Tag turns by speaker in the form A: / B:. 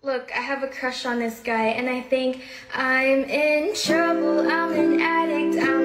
A: Look, I have a crush on this guy, and I think I'm in trouble, I'm an addict, I'm